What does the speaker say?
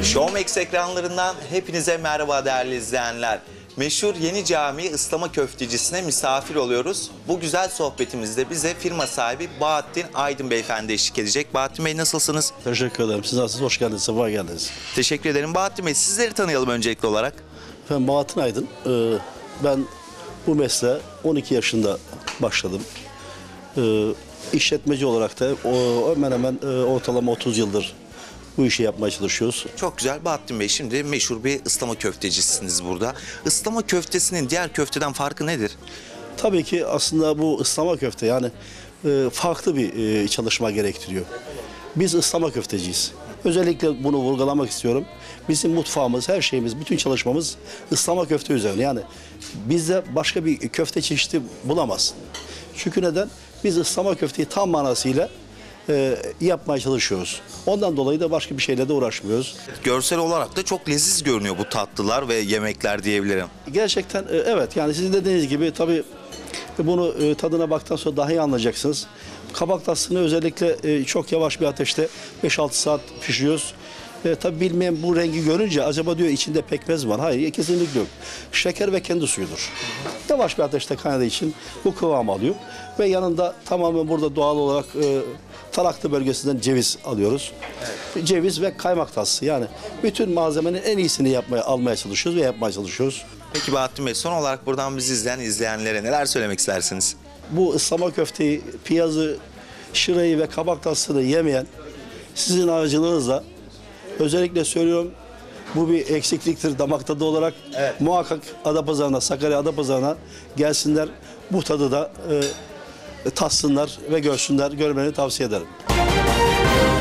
Showmax ekranlarından hepinize merhaba değerli izleyenler. Meşhur Yeni Cami Islama Köftecisine misafir oluyoruz. Bu güzel sohbetimizde bize firma sahibi Bahattin Aydın Beyefendi eşlik edecek. Bahattin Bey nasılsınız? Teşekkür ederim. Siz nasılsınız? Hoş geldiniz. Sefa geldiniz. Teşekkür ederim. Bahattin Bey sizleri tanıyalım öncelikli olarak. Ben Bahattin Aydın. Ben bu mesleğe 12 yaşında başladım. İşletmeci olarak da hemen hemen ortalama 30 yıldır bu işi yapmaya çalışıyoruz. Çok güzel. Bahattin Bey, şimdi meşhur bir ıslama köftecisiniz burada. Islama köftesinin diğer köfteden farkı nedir? Tabii ki aslında bu ıslama köfte yani farklı bir çalışma gerektiriyor. Biz ıslama köfteciyiz. Özellikle bunu vurgulamak istiyorum. Bizim mutfağımız, her şeyimiz, bütün çalışmamız ıslama köfte üzerine. Yani bizde başka bir köfte çeşidi bulamazsın. Çünkü neden? Biz ıslama köfteyi tam manasıyla yapmaya çalışıyoruz. Ondan dolayı da başka bir şeyle de uğraşmıyoruz. Görsel olarak da çok leziz görünüyor bu tatlılar ve yemekler diyebilirim. Gerçekten evet, yani sizin dediğiniz gibi tabii bunu tadına baktıktan sonra daha iyi anlayacaksınız. Kabak tatlısını özellikle çok yavaş bir ateşte 5-6 saat pişiriyoruz. Tabii bilmeyen bu rengi görünce acaba diyor içinde pekmez mi var? Hayır, kesinlikle yok. Şeker ve kendi suyudur. Yavaş bir ateşte kaynadığı için bu kıvamı alıyor. Ve yanında tamamen burada doğal olarak Taraklı bölgesinden ceviz alıyoruz. Evet. Ceviz ve kaymak tatlısı, yani bütün malzemenin en iyisini almaya çalışıyoruz ve yapmaya çalışıyoruz. Peki Bahattin Bey, son olarak buradan bizi izleyen izleyenlere neler söylemek istersiniz? Bu ıslama köfteyi, piyazı, şırayı ve kabak tatlısını yemeyen sizin aracılığınızla özellikle söylüyorum, bu bir eksikliktir damak tadı olarak. Evet. Muhakkak Adapazarı'na, Sakarya Adapazarı'na gelsinler, bu tadı da tatsınlar ve görsünler, görmeni tavsiye ederim.